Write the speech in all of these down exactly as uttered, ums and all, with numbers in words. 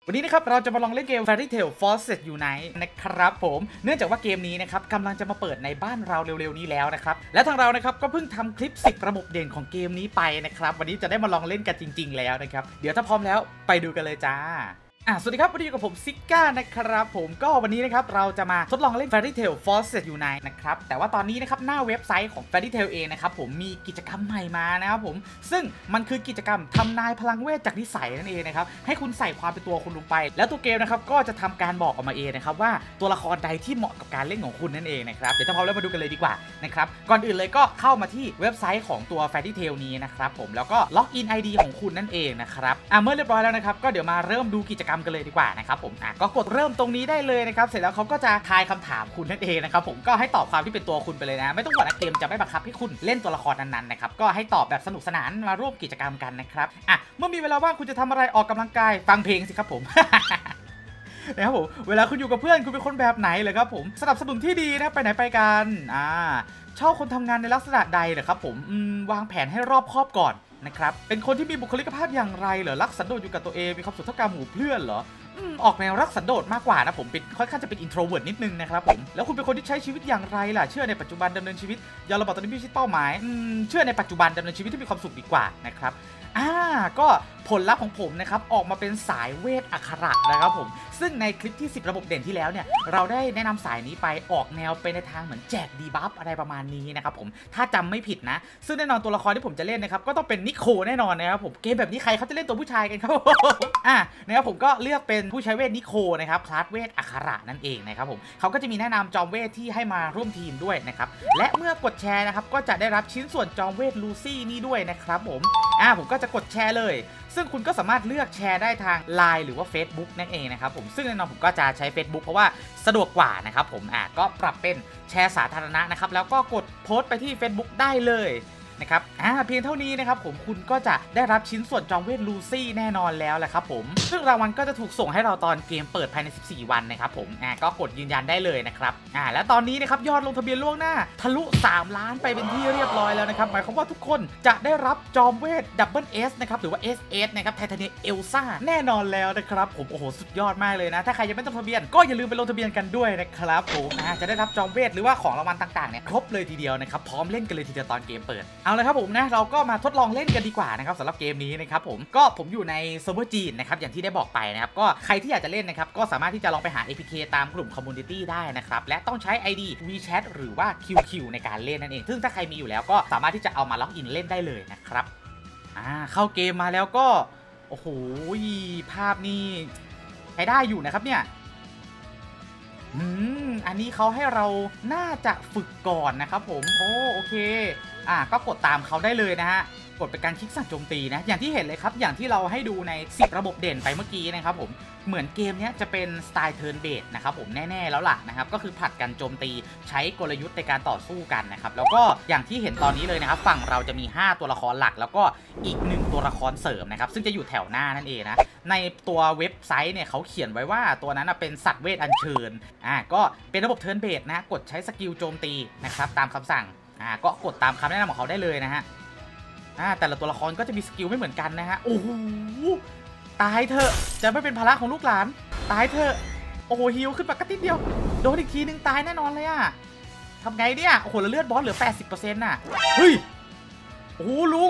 วันนี้นะครับเราจะมาลองเล่นเกม Fairy Tail Forces Unite นะครับผมเนื่องจากว่าเกมนี้นะครับกำลังจะมาเปิดในบ้านเราเร็วๆนี้แล้วนะครับและทางเรานะครับก็เพิ่งทำคลิปสิบระบบเด่นของเกมนี้ไปนะครับวันนี้จะได้มาลองเล่นกันจริงๆแล้วนะครับเดี๋ยวถ้าพร้อมแล้วไปดูกันเลยจ้าอ่ะสวัสดีครับวันนี้อยู่กับผมซิก้านะครับผมก็วันนี้นะครับเราจะมาทดลองเล่น Fairy Tail Forces Unite นะครับแต่ว่าตอนนี้นะครับหน้าเว็บไซต์ของ Fairy Tail เองนะครับผมมีกิจกรรมใหม่มานะครับผมซึ่งมันคือกิจกรรมทำนายพลังเวทจากนิสัยนั่นเองนะครับให้คุณใส่ความเป็นตัวคุณลงไปแล้วตัวเกมนะครับก็จะทำการบอกออกมาเองนะครับว่าตัวละครใดที่เหมาะกับการเล่นของคุณนั่นเองนะครับเดี๋ยวถ้าพร้อมแล้วมาดูกันเลยดีกว่านะครับก่อนอื่นเลยก็เข้ามาที่เว็บไซต์ของตัว Fairy Tail นี้นะครับผมแล้วก็ล็อกอิน ไอ ดี ของคุณนั่นเองนะครับอ่ะเมื่อเรียบร้อยแล้วนะครับก็เดี๋ยวมาเริ่มดูกิจกรรมกันเลยดีกว่านะครับผมอ่ะก็กดเริ่มตรงนี้ได้เลยนะครับเสร็จแล้วเขาก็จะทายคำถามคุณนั่นเองนะครับผมก็ให้ตอบความที่เป็นตัวคุณไปเลยนะไม่ต้องกดเกมจะไม่บังคับให้คุณเล่นตัวละครนั้นๆนะครับก็ให้ตอบแบบสนุกสนานมาร่วมกิจกรรมกันนะครับอ่ะเมื่อมีเวลาว่างคุณจะทำอะไรออกกำลังกายฟังเพลงสิครับผม นะครับผมเวลาคุณอยู่กับเพื่อนคุณเป็นคนแบบไหนเลยครับผมสนับสนุนที่ดีนะไปไหนไปกันอ่าชอบคนทำงานในลักษณะใดเหรอครับผมวางแผนให้รอบคอบก่อนนะครับเป็นคนที่มีบุคลิกภาพอย่างไรเหรอรักสันโดษอยู่กับตัวเองมีความสุขเท่ากับหมู่เพื่อนเหรอออกแนวรักสันโดษมากกว่านะผมเป็นค่อนข้างจะเป็นอินโทรเวิร์ตนิดนึงนะครับผมแล้วคุณเป็นคนที่ใช้ชีวิตอย่างไรล่ะเชื่อในปัจจุบันดำเนินชีวิตยอมระบาดตอนนี้พิชิตเป้าหมายเชื่อในปัจจุบันดำเนินชีวิตที่มีความสุขดีกว่านะครับอ่าก็ผลลัพธ์ของผมนะครับออกมาเป็นสายเวทอักขระนะครับผมซึ่งในคลิปที่สิบระบบเด่นที่แล้วเนี่ยเราได้แนะนำสายนี้ไปออกแนวไปในทางเหมือนแจกดีบัฟอะไรประมาณนี้นะครับผมถ้าจำไม่ผิดนะซึ่งแน่นอนตัวละครที่ผมจะเล่นนะครับก็ต้องเป็นนิโคแน่นอนนะครับผมเกมแบบนี้ใครเขาจะเล่นตัวผู้ชายกันครับอ่านะครับผมก็เลือกเป็นผู้ใช้เวทนิโคนะครับคลาสเวทอักขระนั่นเองนะครับผมเขาก็จะมีแนะนำจอมเวทที่ให้มาร่วมทีมด้วยนะครับและเมื่อกดแชร์นะครับก็จะได้รับชิ้นส่วนจอมเวทลูซี่นี่ด้วยนะครับผมอ่าผมก็จะกดแชร์เลยซึ่งคุณก็สามารถเลือกแชร์ได้ทาง ไลน์ หรือว่า Facebook นั่นเองนะครับผมซึ่งแน่นอนผมก็จะใช้ Facebook เพราะว่าสะดวกกว่านะครับผมอ่ะก็ปรับเป็นแชร์สาธารณะนะครับแล้วก็กดโพสต์ไปที่ Facebook ได้เลยนะครับอ่าเพียงเท่านี้นะครับผมคุณก็จะได้รับชิ้นส่วนจอมเวทลูซี่แน่นอนแล้วแหละครับผมซึ่งรางวัลก็จะถูกส่งให้เราตอนเกมเปิดภายในสิบสี่วันนะครับผมอ่าก็กดยืนยันได้เลยนะครับอ่าและตอนนี้นะครับยอดลงทะเบียนล่วงหน้าทะลุสามล้านไปเป็นที่เรียบร้อยแล้วนะครับหมายความว่าทุกคนจะได้รับจอมเวทดับเบิลเอสนะครับหรือว่า เอส เอส นะครับไทเทเนียมเอลซ่าแน่นอนแล้วนะครับผมโอ้โหสุดยอดมากเลยนะถ้าใครยังไม่ต้องทะเบียนก็อย่าลืมไปลงทะเบียนกันด้วยนะครับผมอ่าจะได้รับจอมเวทหรือว่าของรางวัลต่างๆเนี่ยครบเลยทีเดียวนะครับพร้อมเล่นกันเลยทีเดียวตอนเกมเปิดเอาเลยครับผมนะเราก็มาทดลองเล่นกันดีกว่านะครับสำหรับเกมนี้นะครับผมก็ผมอยู่ในเซิร์ฟเวอร์จีนนะครับอย่างที่ได้บอกไปนะครับก็ใครที่อยากจะเล่นนะครับก็สามารถที่จะลองไปหา เอ พี เค ตามกลุ่มคอมมูนิตี้ได้นะครับและต้องใช้ ไอ ดี วี แชท หรือว่า คิว คิว ในการเล่นนั่นเองซึ่งถ้าใครมีอยู่แล้วก็สามารถที่จะเอามาล็อกอินเล่นได้เลยนะครับอ่าเข้าเกมมาแล้วก็โอ้โหภาพนี่ใช้ได้อยู่นะครับเนี่ยอืมอันนี้เขาให้เราน่าจะฝึกก่อนนะครับผมโอ้โอเคอ่ะก็กดตามเขาได้เลยนะฮะกดเป็นการคลิกสั่งโจมตีนะอย่างที่เห็นเลยครับอย่างที่เราให้ดูในสิบระบบเด่นไปเมื่อกี้นะครับผมเหมือนเกมนี้จะเป็นสไตล์เทิร์นเบสนะครับผมแน่ๆแล้วล่ะนะครับก็คือผลัดกันโจมตีใช้กลยุทธ์ในการต่อสู้กันนะครับแล้วก็อย่างที่เห็นตอนนี้เลยนะครับฝั่งเราจะมีห้าตัวละครหลักแล้วก็อีกหนึ่งตัวละครเสริมนะครับซึ่งจะอยู่แถวหน้านั่นเองนะในตัวเว็บไซต์เนี่ยเขาเขียนไว้ว่าตัวนั้นเป็นสัตว์เวทอัญเชิญอ่าก็เป็นระบบเทิร์นเบสนะกดใช้สกิลโจมตีนะครับตามคำสั่งอ่าก็กดตามคำแนะนำของเขาได้เลยนะฮะอ่าแต่ละตัวละครก็จะมีสกิลไม่เหมือนกันนะฮะโอ้โหตายเถอะจะไม่เป็นภาระของลูกหลานตายเถอะโอ้โหฮิวขึ้นมากระติดเดียวโดนอีกทีนึงตายแน่นอนเลยอะทำไงเนี่ยโอ้โหแล้วเลือดบอสเหลือ แปดสิบเปอร์เซ็นต์ น่ะเฮ้ยโอ้โหลุง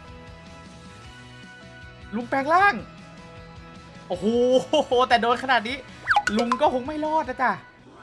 ลุงแปลงร่างโอ้โหแต่โดนขนาดนี้ลุงก็คงไม่รอดนะจ๊ะ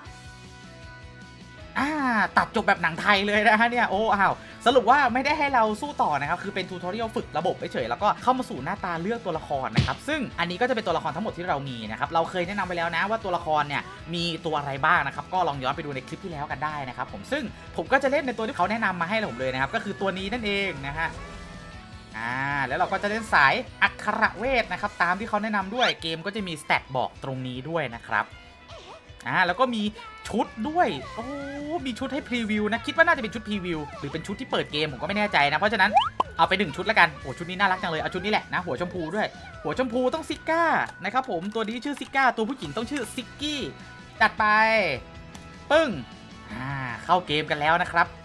อ่าตัดจบแบบหนังไทยเลยนะฮะเนี่ยโอ้อ้าวสรุปว่าไม่ได้ให้เราสู้ต่อนะครับคือเป็นทูทอเรียลฝึกระบบเฉยๆแล้วก็เข้ามาสู่หน้าตาเลือกตัวละครนะครับซึ่งอันนี้ก็จะเป็นตัวละครทั้งหมดที่เรามีนะครับเราเคยแนะนำไปแล้วนะว่าตัวละครเนี่ยมีตัวอะไรบ้างนะครับก็ลองย้อนไปดูในคลิปที่แล้วกันได้นะครับผมซึ่งผมก็จะเล่นในตัวที่เขาแนะนำมาให้ผมเลยนะครับก็คือตัวนี้นั่นเองนะฮะอ่าแล้วเราก็จะเล่นสายอักขระเวทนะครับตามที่เขาแนะนำด้วยเกมก็จะมีสแตทบอกตรงนี้ด้วยนะครับอ่าแล้วก็มีชุดด้วยโอ้มีชุดให้พรีวิวนะคิดว่าน่าจะเป็นชุดพรีวิวหรือเป็นชุดที่เปิดเกมผมก็ไม่แน่ใจนะเพราะฉะนั้นเอาไปหนึ่งชุดแล้วกันโอ้ชุดนี้น่ารักจังเลยเอาชุดนี้แหละนะหัวชมพูด้วยหัวชมพูต้องซิก้านะครับผมตัวนี้ชื่อซิก้าตัวผู้หญิงต้องชื่อซิกกี้จัดไปปึ้งอ่าเข้าเกมกันแล้วนะครับ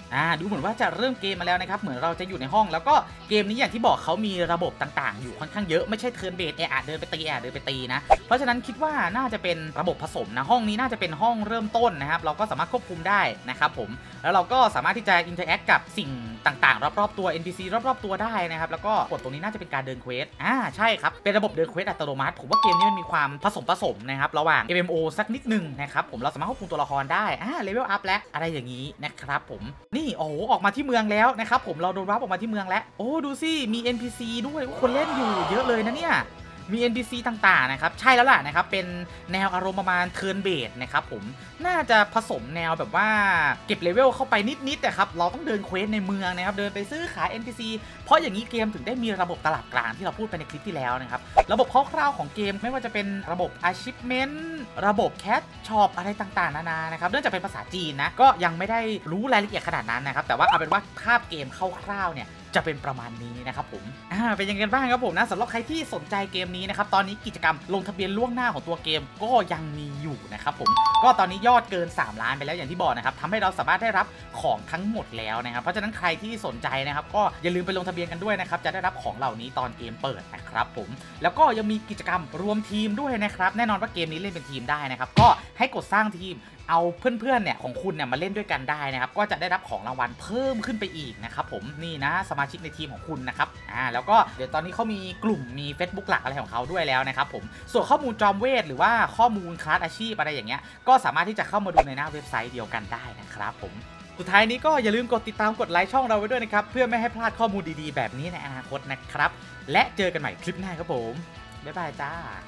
อ่าดูเหมือนว่าจะเริ่มเกมมาแล้วนะครับเหมือนเราจะอยู่ในห้องแล้วก็เกมนี้อย่างที่บอกเขามีระบบต่างๆอยู่ค่อนข้างเยอะไม่ใช่เทิร์นเบสแอร์เดินไปตีแอร์เดินไปตีนะเพราะฉะนั้นคิดว่าน่าจะเป็นระบบผสมนะห้องนี้น่าจะเป็นห้องเริ่มต้นนะครับเราก็สามารถควบคุมได้นะครับผมแล้วเราก็สามารถที่จะอินเทอร์แอคกับสิ่งต่างๆรอบๆตัว เอ็น พี ซี รอบๆตัวได้นะครับแล้วก็กดตรงนี้น่าจะเป็นการเดินเควสอ่าใช่ครับเป็นระบบเดินเควสอัตโนมัติผมว่าเกมนี้มันมีความผสมผสมนะครับระหว่าง เอ็ม เอ็ม โอ สักนิดนึงนะครับผมเราสามารถควบคุมตัวละครได้อ่าเลเวลอัพและอะไรอย่างนี้นะครับผมนี่โอ้โหออกมาที่เมืองแล้วนะครับผมเราโดนรับออกมาที่เมืองแล้วโอ้ดูสิมี เอ็น พี ซี ด้วยคนเล่นอยู่เยอะเลยนะเนี่ยมี เอ็น พี ซี ต่างๆนะครับใช่แล้วล่ะนะครับเป็นแนวอารมณ์ประมาณเทิร์นเบสนะครับผมน่าจะผสมแนวแบบว่าเก็บเลเวลเข้าไปนิดๆแต่ครับเราต้องเดินเควสในเมืองนะครับเดินไปซื้อขาย เอ็น พี ซี เพราะอย่างนี้เกมถึงได้มีระบบตลาดกลางที่เราพูดไปในคลิปที่แล้วนะครับระบบคร่าวๆของเกมไม่ว่าจะเป็นระบบ achievement ระบบ cash shop อะไรต่างๆนานานะครับเนื่องจากเป็นภาษาจีนนะก็ยังไม่ได้รู้รายละเอียดขนาดนั้นนะครับแต่ว่าเอาเป็นว่าภาพเกมคร่าวๆเนี่ยจะเป็นประมาณนี้นะครับผมอ่าเป็นยังไงบ้างครับผมนะสำหรับใครที่สนใจเกมนี้นะครับตอนนี้กิจกรรมลงทะเบียนล่วงหน้าของตัวเกมก็ยังมีอยู่นะครับผมก็ตอนนี้ยอดเกินสามล้านไปแล้วอย่างที่บอกนะครับทำให้เราสามารถได้รับของทั้งหมดแล้วนะครับเพราะฉะนั้นใครที่สนใจนะครับก็อย่าลืมไปลงทะเบียนกันด้วยนะครับจะได้รับของเหล่านี้ตอนเกมเปิดนะครับผมแล้วก็ยังมีกิจกรรมรวมทีมด้วยนะครับแน่นอนว่าเกมนี้เล่นเป็นทีมได้นะครับก็ให้กดสร้างทีมเอาเพื่อนๆเนี่ยของคุณเนี่ยมาเล่นด้วยกันได้นะครับก็จะได้รับของรางวัลเพิ่มขึ้นไปอีกนะครับผมนี่นะสมาชิกในทีมของคุณนะครับอ่าแล้วก็เดี๋ยวตอนนี้เขามีกลุ่มมี Facebook หลักอะไรของเขาด้วยแล้วนะครับผมส่วนข้อมูลจอมเวทหรือว่าข้อมูลคลาสอาชีพอะไรอย่างเงี้ยก็สามารถที่จะเข้ามาดูในหน้าเว็บไซต์เดียวกันได้นะครับผมสุดท้ายนี้ก็อย่าลืมกดติดตามกดไลค์ช่องเราไว้ด้วยนะครับเพื่อไม่ให้พลาดข้อมูลดีๆแบบนี้ในอนาคตนะครับและเจอกันใหม่คลิปหน้าครับผมบ๊ายบายจ้า